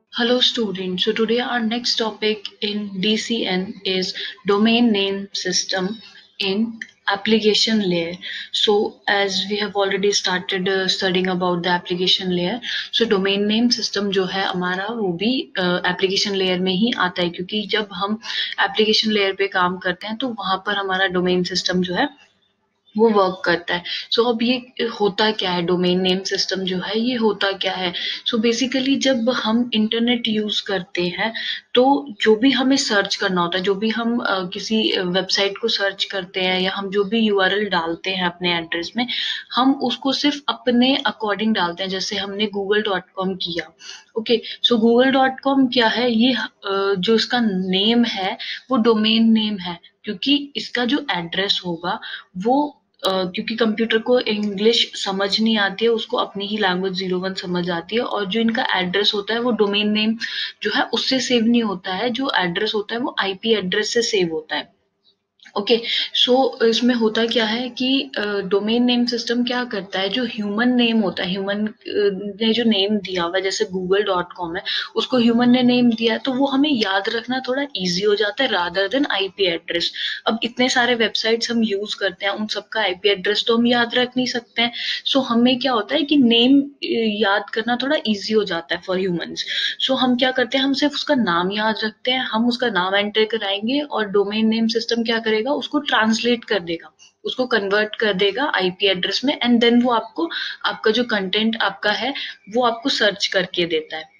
Hello students, so today our next topic in DCN is domain name system in application layer. So as we have already started studying about the application layer, so domain name system जो है हमारा वो भी application layer में ही आता है, क्योंकि जब हम application layer पे काम करते हैं तो वहाँ पर हमारा domain system जो है वो वर्क करता है। सो अब ये होता क्या है, डोमेन नेम सिस्टम जो है ये होता क्या है? सो बेसिकली जब हम इंटरनेट यूज करते हैं तो जो भी हमें सर्च करना होता है, जो भी हम किसी वेबसाइट को सर्च करते हैं या हम जो भी यूआरएल डालते हैं अपने एड्रेस में, हम उसको सिर्फ अपने अकॉर्डिंग डालते हैं। जैसे हमने google.com किया, ओके, सो google.com क्या है, ये जो इसका नेम है वो डोमेन नेम है, क्योंकि इसका जो एड्रेस होगा वो क्योंकि कंप्यूटर को इंग्लिश समझ नहीं आती है, उसको अपनी ही लैंग्वेज 01 समझ आती है, और जो इनका एड्रेस होता है वो डोमेन नेम जो है उससे सेव नहीं होता है, जो एड्रेस होता है वो आईपी एड्रेस से सेव होता है। ओके, सो इसमें होता क्या है कि डोमेन नेम सिस्टम क्या करता है, जो ह्यूमन नेम होता है, ह्यूमन ने जो नेम दिया हुआ है, जैसे google.com है, उसको ह्यूमन ने नेम दिया है, तो वो हमें याद रखना थोड़ा इजी हो जाता है रादर देन आईपी एड्रेस। अब इतने सारे वेबसाइट्स हम यूज करते हैं, उन सबका आईपी एड्रेस तो हम याद रख नहीं सकते हैं। सो हमें क्या होता है कि नेम याद करना थोड़ा इजी हो जाता है फॉर ह्यूमंस। सो हम क्या करते हैं, हम सिर्फ उसका नाम याद रखते हैं, हम उसका नाम एंटर कराएंगे और डोमेन नेम सिस्टम क्या करेगा, उसको ट्रांसलेट कर देगा, उसको कन्वर्ट कर देगा आईपी एड्रेस में, एंड देन वो आपको आपका जो कंटेंट आपका है वो आपको सर्च करके देता है।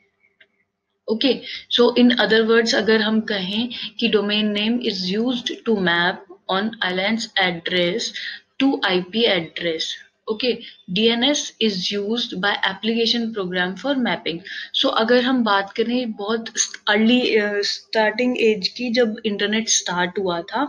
Okay, so in other words अगर हम कहें कि domain name is used to map on islands address to IP address. Okay, DNS is used by application program for mapping. So अगर हम बात करें बहुत अर्ली स्टार्टिंग एज की, जब इंटरनेट स्टार्ट हुआ था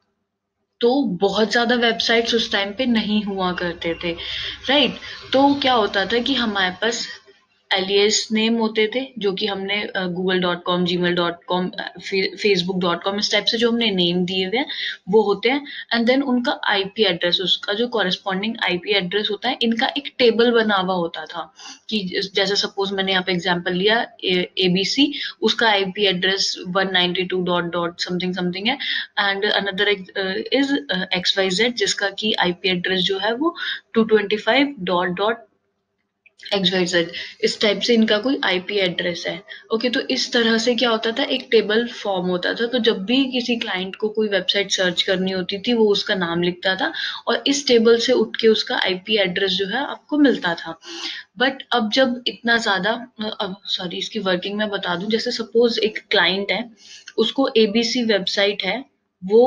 तो बहुत ज्यादा वेबसाइट्स उस टाइम पे नहीं हुआ करते थे, राइट? तो क्या होता था कि हमारे पास एलियस नेम होते थे, जो कि हमने google.com, gmail.com, facebook.com, इस टाइप से जो हमने नेम दिए हुए हैं वो होते हैं। एंड देन उनका आईपी एड्रेस, उसका जो कॉरेस्पॉन्डिंग आईपी एड्रेस होता है, इनका एक टेबल बना हुआ होता था कि जैसे सपोज मैंने यहाँ पे एग्जांपल लिया एबीसी, उसका IP address 192 dot dot something something है, एंड अनदर इज XYZ, जिसका की आईपी एड्रेस जो है वो 225 डॉट डॉट XYZ, इस टाइप से इनका कोई आईपी एड्रेस है। ओके, तो इस तरह से क्या होता था, एक टेबल फॉर्म होता था, तो जब भी किसी क्लाइंट को कोई वेबसाइट सर्च करनी होती थी वो उसका नाम लिखता था और इस टेबल से उठ के उसका आईपी एड्रेस जो है आपको मिलता था। बट अब जब इतना ज्यादा, अब सॉरी इसकी वर्किंग मैं बता दूं, जैसे सपोज एक क्लाइंट है, उसको एबीसी वेबसाइट है, वो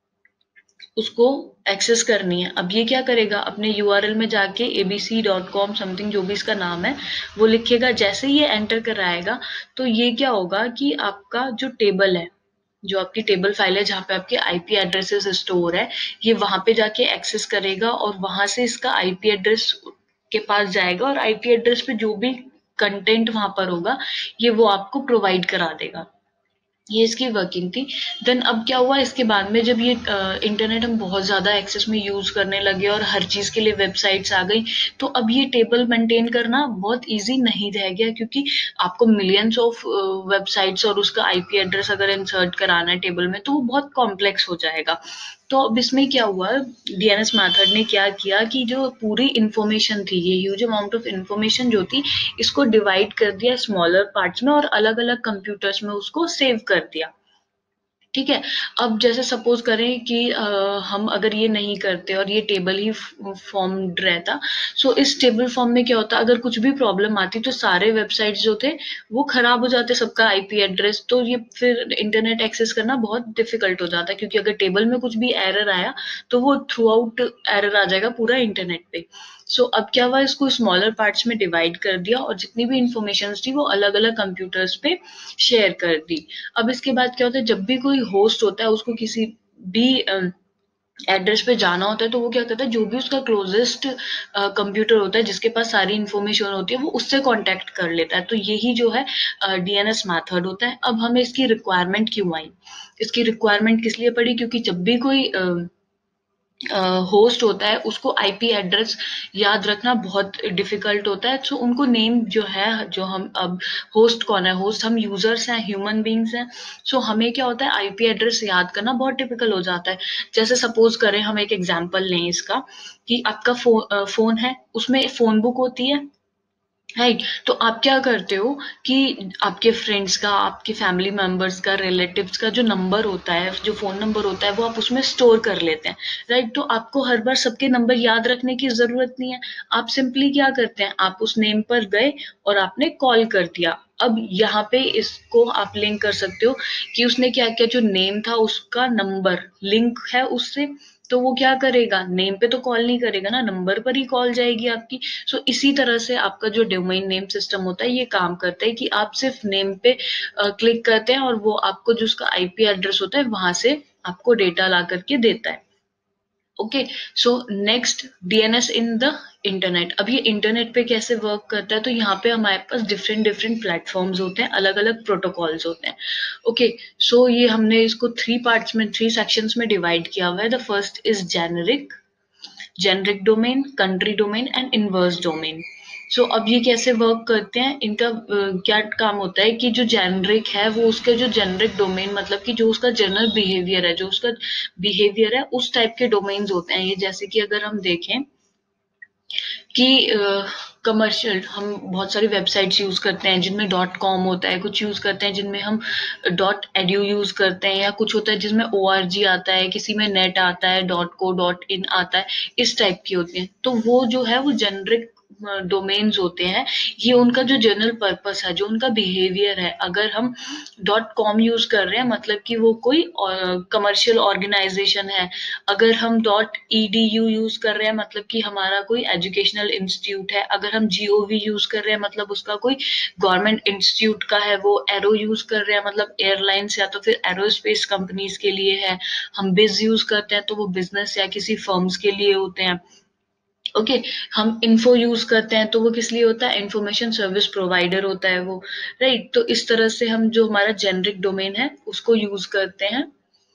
उसको एक्सेस करनी है। अब ये क्या करेगा, अपने यूआरएल में जाके abc.com समथिंग जो भी इसका नाम है वो लिखेगा। जैसे ही ये एंटर कराएगा तो ये क्या होगा कि आपका जो टेबल है, जो आपकी टेबल फाइल है जहाँ पे आपके आईपी एड्रेसेस स्टोर है, ये वहां पे जाके एक्सेस करेगा और वहां से इसका आईपी एड्रेस के पास जाएगा, और आईपी एड्रेस पे जो भी कंटेंट वहां पर होगा ये वो आपको प्रोवाइड करा देगा। ये इसकी वर्किंग थी। देन अब क्या हुआ, इसके बाद में जब ये इंटरनेट हम बहुत ज्यादा एक्सेस में यूज करने लगे और हर चीज के लिए वेबसाइट्स आ गई, तो अब ये टेबल मेंटेन करना बहुत इजी नहीं रह गया, क्योंकि आपको मिलियंस ऑफ वेबसाइट्स और उसका आईपी एड्रेस अगर इंसर्ट कराना है टेबल में तो वो बहुत कॉम्प्लेक्स हो जाएगा। तो अब इसमें क्या हुआ, डीएनएस मेथड ने क्या किया कि जो पूरी इंफॉर्मेशन थी, ये ह्यूज अमाउंट ऑफ इंफॉर्मेशन जो थी, इसको डिवाइड कर दिया स्मॉलर पार्ट्स में और अलग अलग कंप्यूटर्स में उसको सेव कर दिया। ठीक है, अब जैसे सपोज करें कि हम अगर ये नहीं करते और ये टेबल ही फॉर्म्ड रहता, सो इस टेबल फॉर्म में क्या होता, अगर कुछ भी प्रॉब्लम आती तो सारे वेबसाइट्स जो थे वो खराब हो जाते, सबका आईपी एड्रेस, तो ये फिर इंटरनेट एक्सेस करना बहुत डिफिकल्ट हो जाता है, क्योंकि अगर टेबल में कुछ भी एरर आया तो वो थ्रू आउट एरर आ जाएगा पूरा इंटरनेट पे। सो अब क्या हुआ, इसको स्मॉलर पार्ट्स में डिवाइड कर दिया और जितनी भी इंफॉर्मेशन थी वो अलग अलग कंप्यूटर्स पे शेयर कर दी। अब इसके बाद क्या होता है, जब भी कोई होस्ट होता है उसको किसी भी एड्रेस पे जाना होता है तो वो क्या करता है, जो भी उसका क्लोजेस्ट कंप्यूटर होता है जिसके पास सारी इंफॉर्मेशन होती है वो उससे कांटेक्ट कर लेता है। तो यही जो है डीएनएस मेथड होता है। अब हमें इसकी रिक्वायरमेंट क्यों आई, इसकी रिक्वायरमेंट किस लिए पड़ी, क्योंकि जब भी कोई होस्ट होता है उसको आईपी एड्रेस याद रखना बहुत डिफिकल्ट होता है। सो उनको नेम जो है, जो हम अब होस्ट कौन है, होस्ट हम यूजर्स हैं, ह्यूमन बींग्स हैं। सो हमें क्या होता है, आईपी एड्रेस याद करना बहुत टिपिकल हो जाता है। जैसे सपोज करें, हम एक एग्जांपल लें इसका, कि आपका फोन है, उसमें फोन बुक होती है, राइट। तो आप क्या करते हो कि आपके फ्रेंड्स का, आपके फैमिली मेंबर्स का, रिलेटिव्स का जो नंबर होता है, जो फोन नंबर होता है, वो आप उसमें स्टोर कर लेते हैं, राइट। तो आपको हर बार सबके नंबर याद रखने की जरूरत नहीं है। आप सिंपली क्या करते हैं, आप उस नेम पर गए और आपने कॉल कर दिया। अब यहाँ पे इसको आप लिंक कर सकते हो कि उसने क्या किया, जो नेम था उसका नंबर लिंक है उससे, तो वो क्या करेगा, नेम पे तो कॉल नहीं करेगा ना, नंबर पर ही कॉल जाएगी आपकी। सो इसी तरह से आपका जो डोमेन नेम सिस्टम होता है ये काम करता है कि आप सिर्फ नेम पे क्लिक करते हैं और वो आपको जो उसका आईपी एड्रेस होता है वहां से आपको डेटा ला करके देता है। Okay. So next, DNS in the internet. अब ये इंटरनेट पे कैसे वर्क करता है, तो यहाँ पे हमारे पास डिफरेंट डिफरेंट प्लेटफॉर्म्स होते हैं, अलग अलग प्रोटोकॉल्स होते हैं। ओके। सो ये हमने इसको थ्री पार्ट्स में, थ्री सेक्शंस में डिवाइड किया हुआ है। The first is generic, generic domain, country domain and inverse domain. So अब ये कैसे वर्क करते हैं, इनका क्या काम होता है कि जो जेनरिक है वो उसके जो जेनरिक डोमेन, मतलब कि जो उसका जनरल बिहेवियर है, जो उसका बिहेवियर है उस टाइप के डोमेन्स होते हैं ये। जैसे कि अगर हम देखें कि कमर्शियल, हम बहुत सारी वेबसाइट्स यूज करते हैं जिनमें डॉट कॉम होता है, कुछ यूज करते हैं जिनमें हम डॉट एडू यूज करते हैं, या कुछ होता है जिसमें ORG आता है, किसी में नेट आता है, डॉट को डॉट इन आता है, इस टाइप की होती हैं। तो वो जो है वो जेनरिक डोमेन्स होते हैं। ये उनका जो जनरल पर्पस है, जो उनका बिहेवियर है, अगर हम डॉट कॉम यूज कर रहे हैं मतलब कि वो कोई कमर्शियल ऑर्गेनाइजेशन है। अगर हम डॉट edu यूज कर रहे हैं मतलब कि हमारा कोई एजुकेशनल इंस्टीट्यूट है। अगर हम gov यूज कर रहे हैं मतलब उसका कोई गवर्नमेंट इंस्टीट्यूट का है। वो एरो यूज कर रहे हैं मतलब एयरलाइंस या तो फिर एरोस्पेस कंपनीज के लिए है। हम बिज यूज करते हैं तो वो बिजनेस या किसी फर्म्स के लिए होते हैं। ओके। हम इन्फो यूज करते हैं तो वो किस लिए होता है, इंफॉर्मेशन सर्विस प्रोवाइडर होता है वो, राइट। तो इस तरह से हम जो हमारा जेनरिक डोमेन है उसको यूज करते हैं।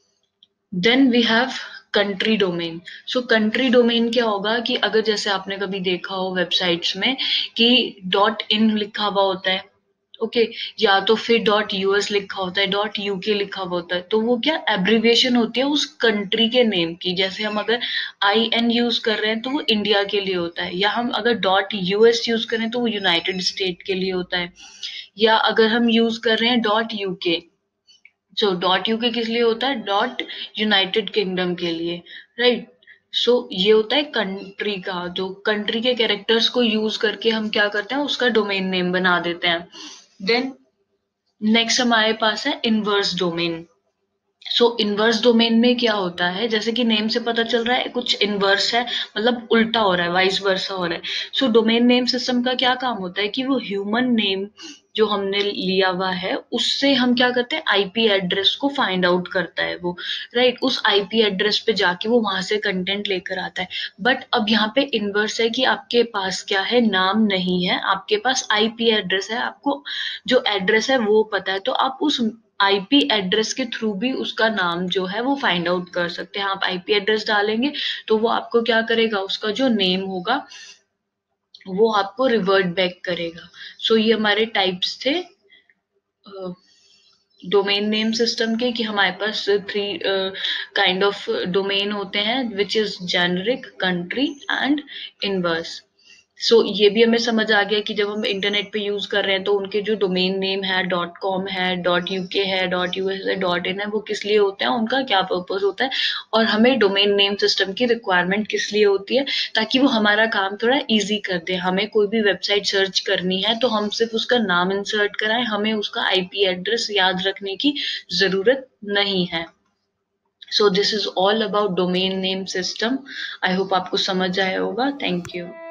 Then we have country domain. So country domain क्या होगा कि अगर जैसे आपने कभी देखा हो वेबसाइट्स में कि डॉट इन लिखा हुआ होता है, ओके, या तो फिर डॉट यूएस लिखा होता है, डॉट यूके लिखा हुआ होता है, तो वो क्या एब्रीविएशन होती है उस कंट्री के नेम की। जैसे हम अगर IN यूज कर रहे हैं तो वो इंडिया के लिए होता है, या हम अगर डॉट यूएस यूज करें तो वो यूनाइटेड स्टेट के लिए होता है, या अगर हम यूज कर रहे हैं dot UK, so dot UK किस लिए होता है, डॉट यूनाइटेड किंगडम के लिए, राइट। सो ये होता है कंट्री का, जो कंट्री के कैरेक्टर्स को यूज करके हम क्या करते हैं, उसका डोमेन नेम बना देते हैं। देन नेक्स्ट हमारे पास है inverse domain. So inverse domain में क्या होता है, जैसे कि नेम से पता चल रहा है कुछ इनवर्स है, मतलब उल्टा हो रहा है, वाइस वर्सा हो रहा है। सो डोमेन नेम सिस्टम का क्या काम होता है कि वो ह्यूमन नेम जो हमने लिया हुआ है उससे हम क्या करते हैं, आईपी एड्रेस को फाइंड आउट करता है वो, राइट। उस आईपी एड्रेस पे जाके वो वहां से कंटेंट लेकर आता है। बट अब यहाँ पे इनवर्स है कि आपके पास क्या है, नाम नहीं है, आपके पास आईपी एड्रेस है। आपको जो एड्रेस है वो पता है, तो आप उस आईपी एड्रेस के थ्रू भी उसका नाम जो है वो फाइंड आउट कर सकते हैं। आप आईपी एड्रेस डालेंगे तो वो आपको क्या करेगा, उसका जो नेम होगा वो आपको रिवर्ट बैक करेगा। सो ये हमारे टाइप्स थे डोमेन नेम सिस्टम के, कि हमारे पास थ्री काइंड ऑफ डोमेन होते हैं, which is generic, country and inverse. So ये भी हमें समझ आ गया कि जब हम इंटरनेट पे यूज कर रहे हैं तो उनके जो डोमेन नेम है, डॉट कॉम है, डॉट यूके है, डॉट यूएस है, डॉट इन है, वो किस लिए होते हैं, उनका क्या पर्पस होता है, और हमें डोमेन नेम सिस्टम की रिक्वायरमेंट किस लिए होती है, ताकि वो हमारा काम थोड़ा इजी कर दे। हमें कोई भी वेबसाइट सर्च करनी है तो हम सिर्फ उसका नाम इंसर्ट कराएं, हमें उसका आईपी एड्रेस याद रखने की जरूरत नहीं है। So this is all about domain name system. I hope आपको समझ आया होगा। Thank you.